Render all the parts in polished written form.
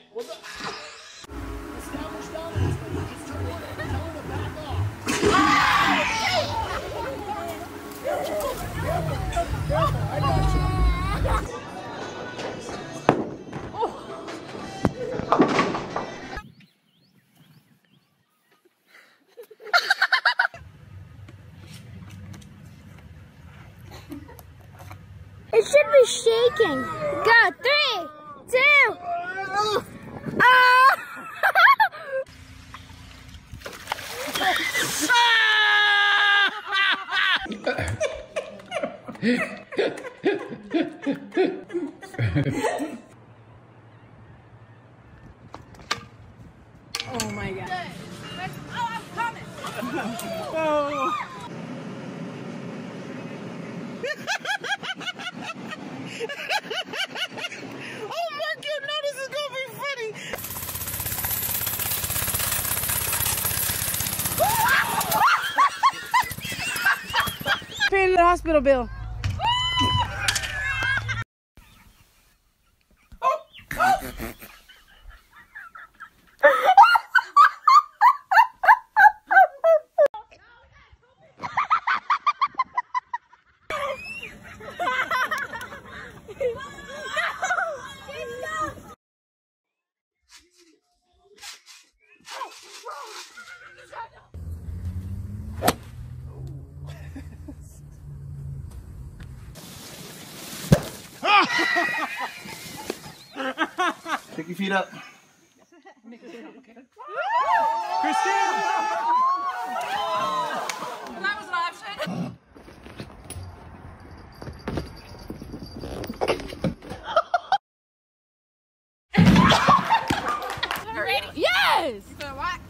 Well, establish dominance. Just tell her to back off. Careful, I got you. I got you. It should be shaking. Go, 3, 2. Oh my God. Oh, I'm coming. Oh. Oh my God, no, this is gonna be funny. Pay the hospital bill. Pick your feet up. Christine! That was an option. You ready? Yes! You better watch.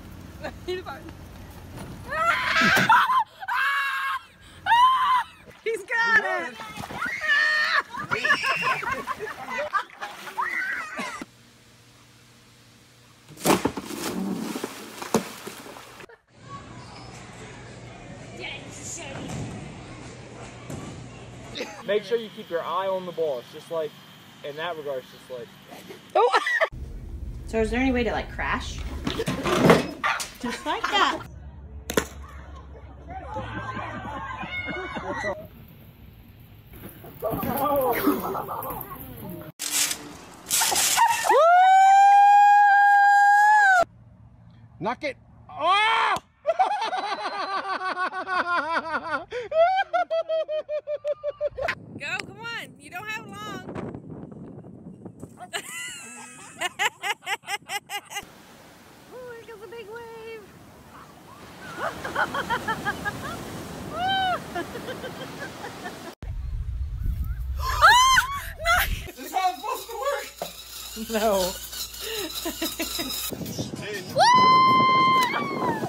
He's got it! Make sure you keep your eye on the ball. It's just like, in that regard, it's just like. Oh. So is there any way to like crash? Just like that. Knock it. Oh! Go, come on. You don't have long. Oh, here goes a big wave. This is how it's supposed to work. No. Woo!